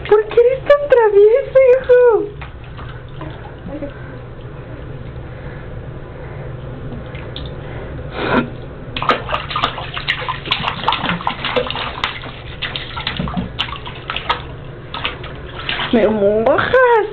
¿Por qué eres tan travieso, hijo? ¡Me mojas!